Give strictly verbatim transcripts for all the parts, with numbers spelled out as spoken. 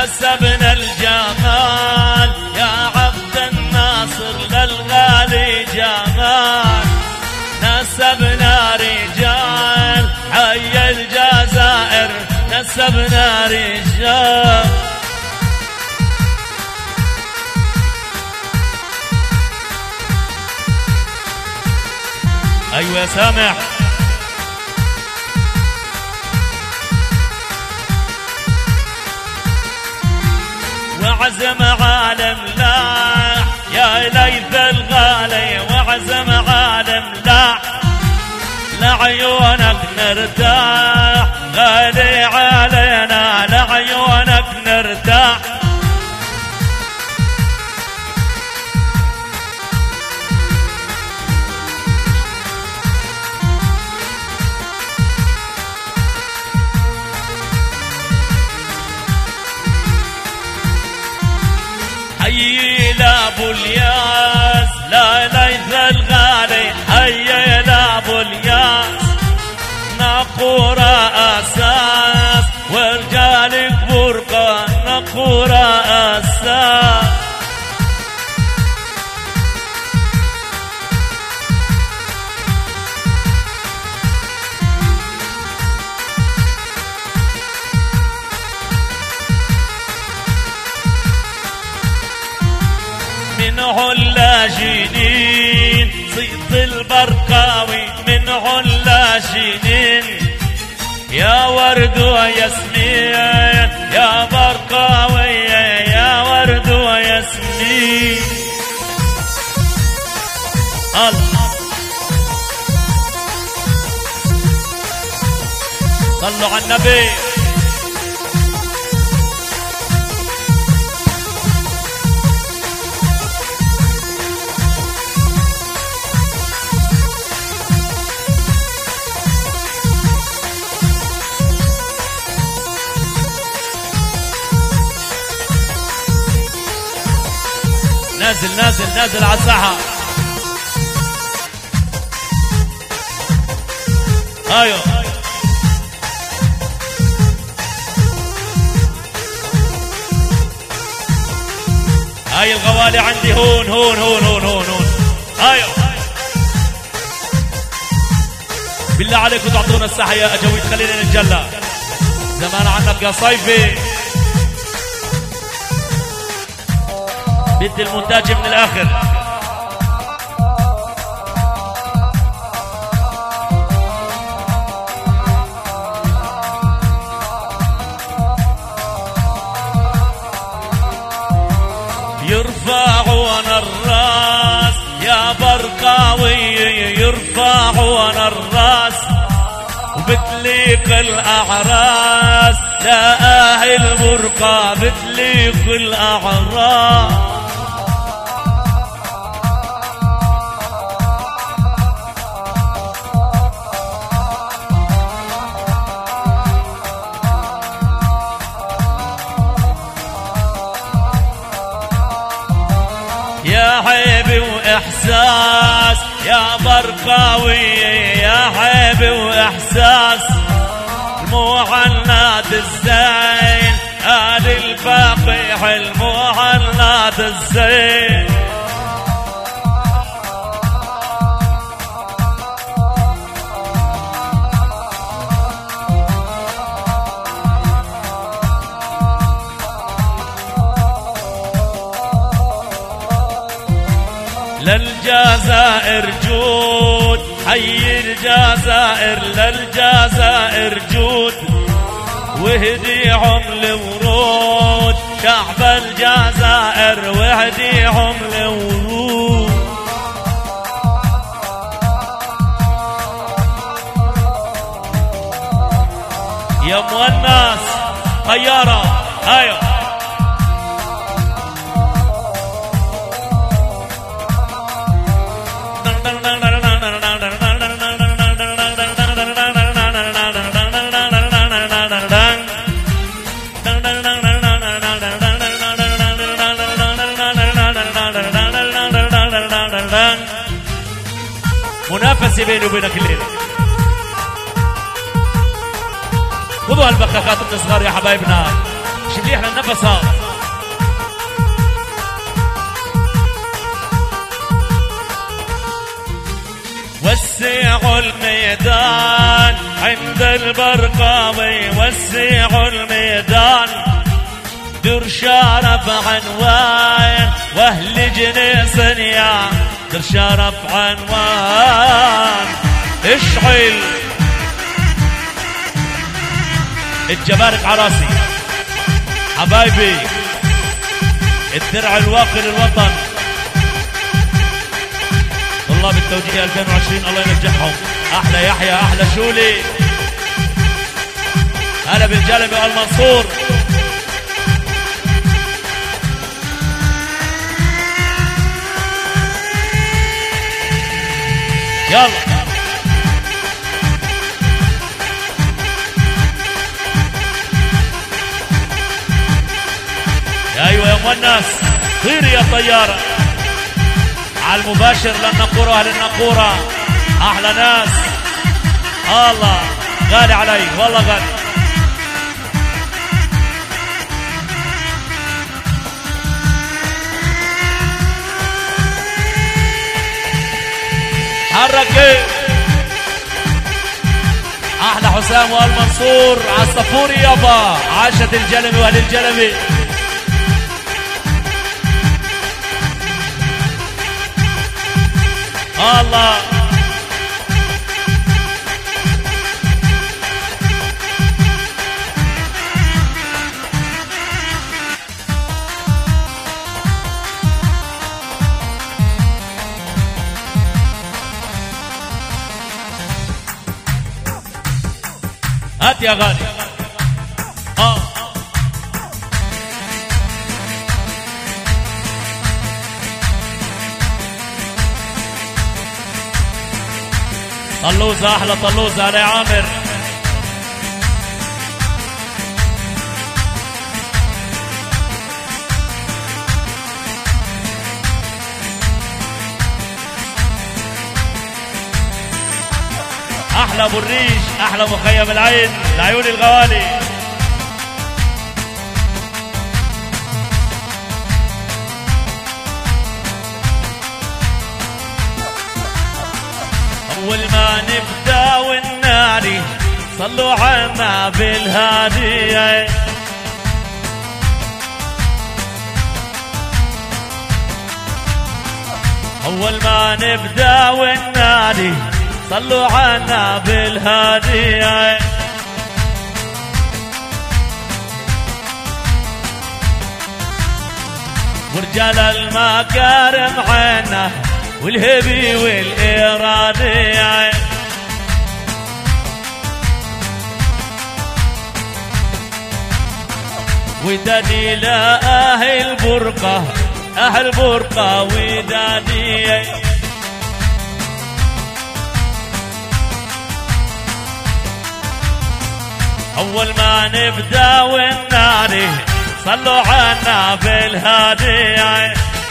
نسبنا الجمال يا عبد الناصر للغالي جمال، نسبنا رجال حي الجزائر، نسبنا رجال. ايوه يا سامح. وعزم عالم لاح يا ليث الغالي، وعزم عالم لاح لعيونك نرتاح، غالي علينا لعيونك نرتاح. حي لابو الياس لا ليث الغالي، حي لابو الياس نقورة أساس، ورجالك برقة نقورة أساس. من علا جنين صيد البرقاوي، من علا جنين يا ورد وياسمين، يا برقاوي يا ورد وياسمين. الله صلوا على النبي. نازل نازل نازل على الساحة. ايوه هاي الغوالي عندي هون هون هون هون هون هون. ايوه بالله عليكم تعطونا الساحة يا اجويد، خلينا نتجلى. زمان عنك يا صيفي. بدي المونتاج من الاخر. يرفعون الراس يا برقاوي، يرفعون الراس وبتليق الاعراس، لا اهل برقة بتليق الاعراس. يا عيب وإحساس يا برقاوي، يا عيب وإحساس المعنات الزين، آل الفقيح المعنات الزين. للجزائر جود حي الجزائر، للجزائر جود وهديهم الورود، شعب الجزائر وهديهم الورود. يا مونس طيارة. ايوه منافسة بيني وبينك الليلة. خذوا هالبخاخات الصغار يا حبايبنا، مش مليح للنفس هذا. وسعوا الميدان عند البرقاوي، وسعوا الميدان در شرف عنوان واهل جنيس يا در شرف عنوان. اشعل الجبارك عراسي حبايبي، الدرع الواقي للوطن. طلاب التوجيه ألفين وعشرين الله ينجحهم. احلى يحيى، احلى شولي، هلا بالجلبي والمنصور. يلا يا ايوه يا مونس، طيري يا طياره على المباشر للنقوره. اهل النقوره احلى ناس، الله غالي علي والله غالي. حركي احلى حسام والمنصور على الصفوري يابا. عاشت الجلبي واهل الجلبي. الله هات يا غالي. اه طلوزة احلى طلوزة علي عامر. احلى ابو الريش، احلى مخيم العين، العيون الغوالي. اول ما نبدا والناري صلوا عنا بالهاديه. اول ما نبدا والناري صلوا عنا بالهاديه. ورجال المكارم عنا والهبي والإرادية. ودادي لأهل برقة، أهل برقة ودادية. أول ما نبدأ والناري صلوا عنا بالهادية.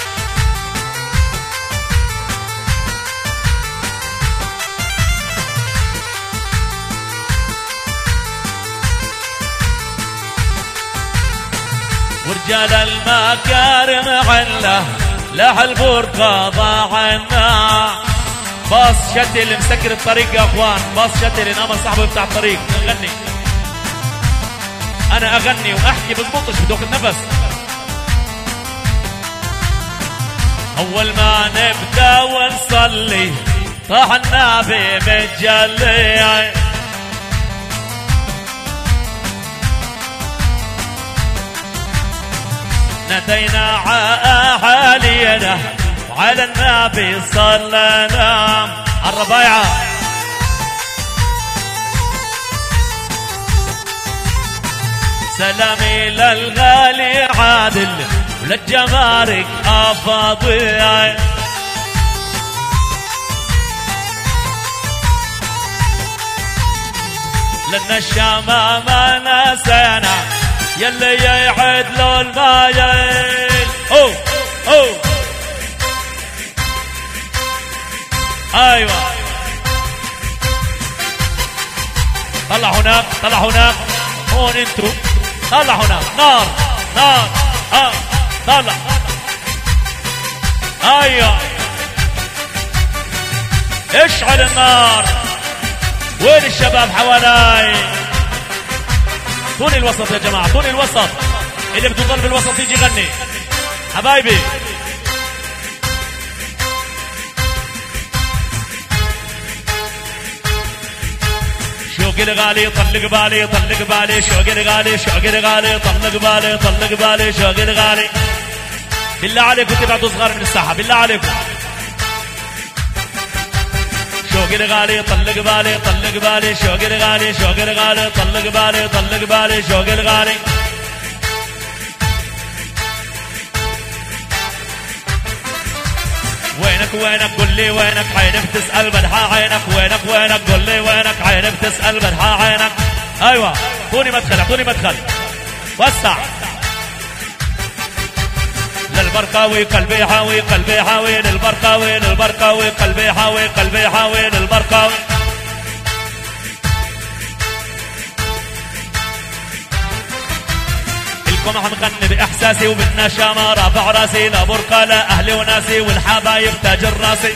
ورجال المكارم عنا لها البرقة ضاعنا. باص شتل مسكر الطريق يا اخوان، باص شتل انما صاحبه بتاع الطريق. نغني انا اغني واحكي بضبطش بدوك النفس. اول ما نبدا ونصلي طاح النبي متجلي. نادينا علينا وعلى النبي صلينا. الربايعة سلامي للغالي عادل وللجمارك أفاضي. لنا الشام ما نسينا يلي يعد له المايل. اوه اوه ايوه طلع هناك، طلع هناك، هون انتو طلع هنا نار نار اه طلع ايوه اشعل النار. وين الشباب حوالي؟ طول الوسط يا جماعة، طول الوسط، اللي بده يضل بالوسط يجي يغني حبايبي. شوقي الغالي طلق بالي طلق بالي شوقي الغالي شوقي الغالي طلق بالي طلق بالي شوقي الغالي. بالله عليكم تبعدوا صغار من الساحة بالله عليكم. شوقي الغالي طلق بالي طلق بالي شوقي الغالي شوقي الغالي طلق بالي طلق بالي شوقي الغالي. وينك وينك قل لي وينك عينك تسأل بدحا عينك وينك وينك قل لي وينك عينك تسأل بدحا عينك. ايوه اعطوني مدخل اعطوني مدخل وسع. للبرقاوي قلبي حاوي قلبي حاوي للبرقاوي للبرقاوي قلبي حاوي قلبي حاوي للبرقاوي. الكم عم غني باحساسي وبالنشامه رافع راسي لا برقه لا اهلي وناسي والحبايب تاج راسي.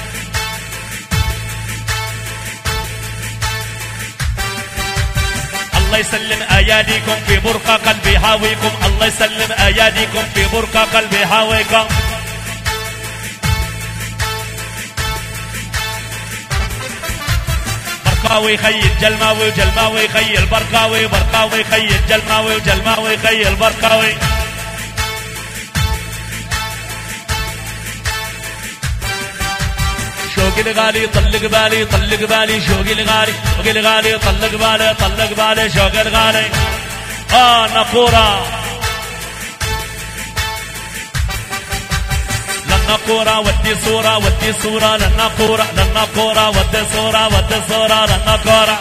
الله يسلم اياديكم في برقه قلبي حاويكم. الله يسلم اياديكم في برقه قلبي حاويكم. برقاوي خي الجلماوي وجلماوي خي البرقاوي برقاوي خي الجلماوي وجلماوي خي البرقاوي. شوقي الغالي طلق بالي طلق بالي شوقي الغالي شوقي الغالي طلق بالي طلق بالي شوقي الغالي. اه نقورة للنقورة ودي صورة ودي صورة للنقورة للنقورة ودي صورة ودي صورة للنقورة.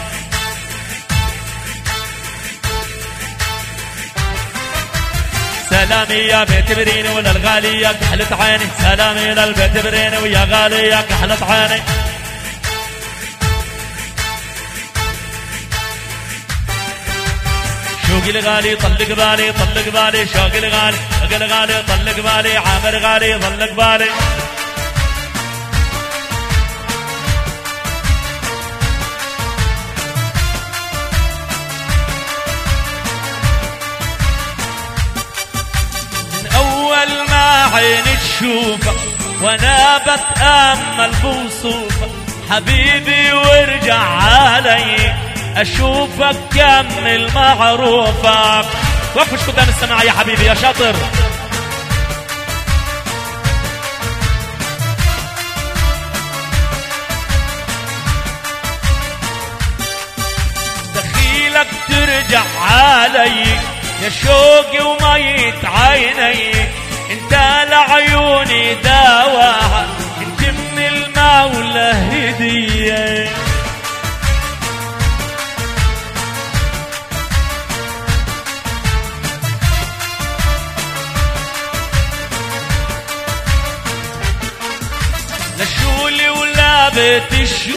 سلامي يا بيت بريني ولا الغالي يا كحلة عيني. سلامي للبيت بريني ويا غالي يا كحلة عيني. شوقي الغالي طلق بالي طلق بالي شوقي الغالي شوقي الغالي طلق بالي عامر غالي طلق بالي. عيني تشوفك وانا بتأمل بوصوفك حبيبي وارجع علي اشوفك كمل معروفك. وقفش قدام السماع يا حبيبي يا شاطر. دخيلك ترجع علي يا شوقي وميت عيني. انت لعيوني دواها انت من المولى هدية. لشولي ولا بيت